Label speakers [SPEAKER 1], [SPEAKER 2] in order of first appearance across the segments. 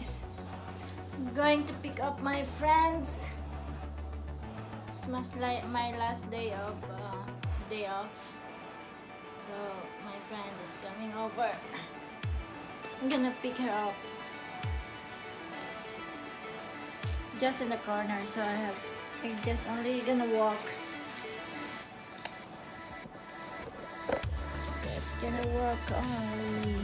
[SPEAKER 1] guys. I'm going to pick up my friends. It's my last day off. So my friend is coming over. I'm gonna pick her up just in the corner, so I'm just only gonna walk. Just gonna walk only.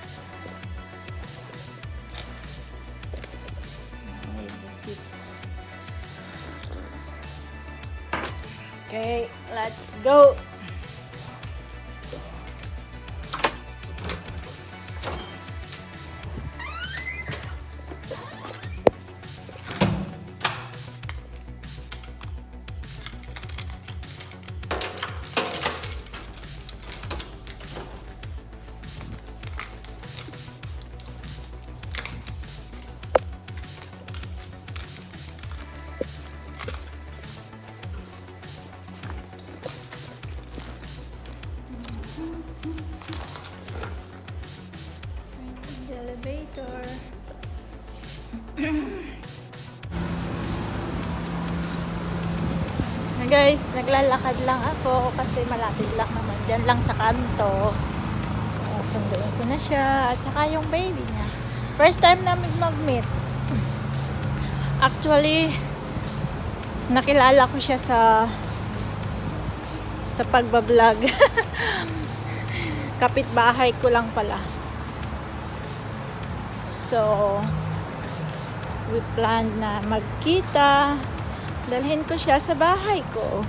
[SPEAKER 1] Okay, let's go. Elevator. Guys, naglalakad lang ako kasi malapit lang naman dyan lang sa kanto. So, sunduin ko na siya at saka yung baby niya. First time namin mag-meet. Actually, nakilala ko siya sa pagbablog. Kapitbahay ko lang pala. So, we planned na magkita. Dalhin ko siya sa bahay ko.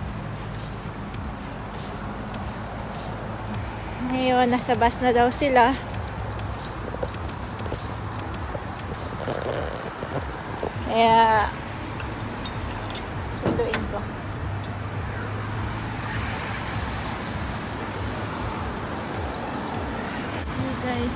[SPEAKER 1] Ngayon, nasa bus na daw sila. Kaya, sunduin ko. Hey guys.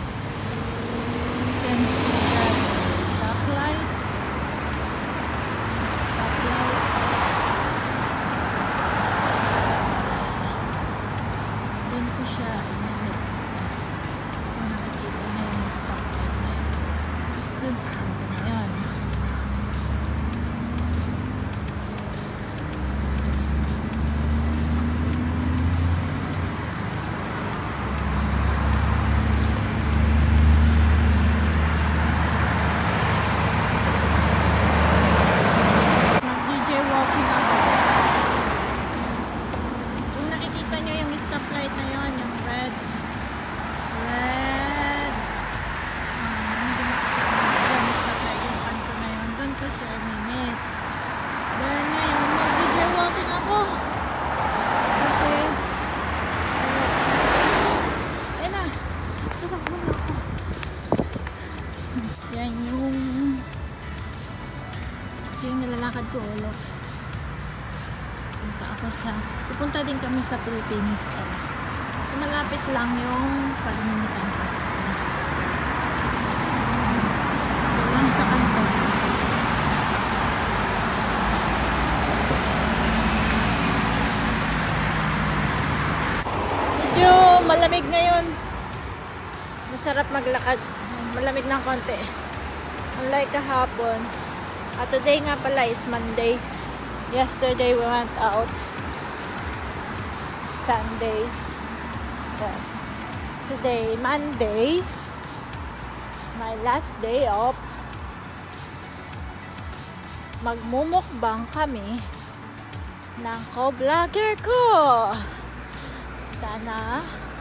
[SPEAKER 1] Nilalakad ko ulo. Pupunta din kami sa Philippine store. So malapit lang yung pagmimitan ko sa kanila. Lang sa kanto. Medyo malamig ngayon. Masarap maglakad. Malamig ng konti. Unlike kahapon. Today nga pala is Monday. Yesterday we went out. Sunday. Today, Monday. My last day off. Magmumukbang kami ng co-vlogger ko. Sana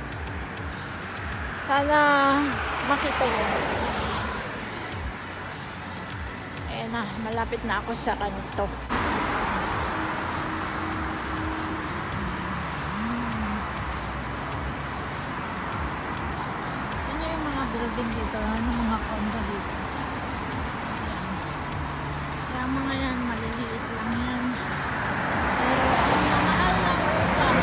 [SPEAKER 1] makita niyo. Na, malapit na ako sa kanto. Ano yung mga building dito? Ano mga condo dito? Kaya mga yan, maliliit lang yan. Pero ang mahal na upan.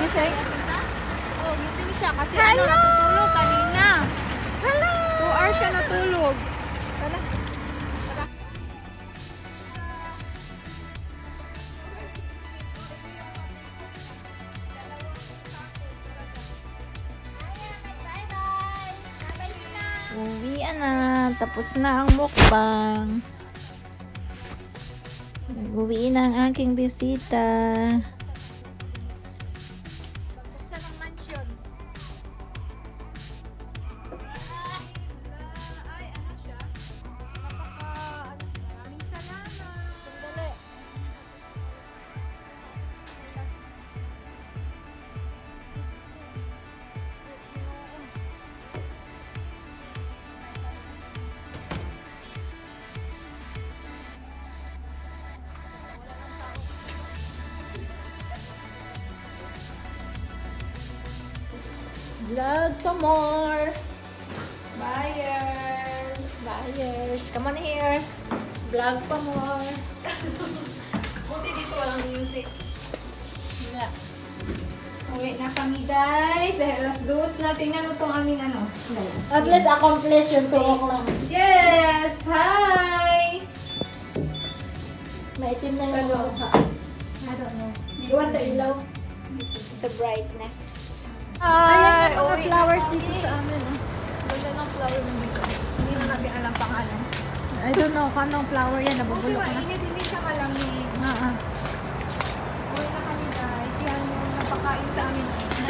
[SPEAKER 1] gising?
[SPEAKER 2] Oh, gising siya kasi ano, natutulog kanina.
[SPEAKER 1] Hello!
[SPEAKER 2] 2 hours siya natulog.
[SPEAKER 1] Tara. Uwian na. Tapos na ang mukbang. Nag-uwi na ang aking bisita.
[SPEAKER 2] Buksan ang mansion. Ay, ano siya? Maraming salamat.
[SPEAKER 1] Sandali. Vlog pa more.
[SPEAKER 2] Buyers.
[SPEAKER 1] Buyers, come on here. Vlog pa more.
[SPEAKER 2] Buti dito walang music.
[SPEAKER 1] Yeah.
[SPEAKER 2] Uwi na kami guys. Dahil alas 2 na. Tingnan mo itong aming ano.
[SPEAKER 1] At least accomplish yung 2 o'clock.
[SPEAKER 2] Yes! Hi!
[SPEAKER 1] Maitim na yung mukha.
[SPEAKER 2] I don't know.
[SPEAKER 1] Iwan sa ilaw. Sa brightness.
[SPEAKER 2] Hi!
[SPEAKER 1] Ayan, mga flowers dito sa amin. Oh.
[SPEAKER 2] Ganda ng flower mo dito. Hindi na natin alam pangalan.
[SPEAKER 1] I don't know kung anong flower yan.
[SPEAKER 2] Kasi
[SPEAKER 1] Nabubulok na.
[SPEAKER 2] mainit, hindi siya malamig.
[SPEAKER 1] Ah.
[SPEAKER 2] Uwi na kami guys. Yan yung napakain sa amin.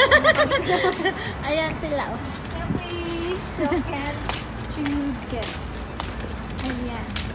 [SPEAKER 1] Ayan sila. Oh.
[SPEAKER 2] Siyempre, you can choose guest.
[SPEAKER 1] Ayan.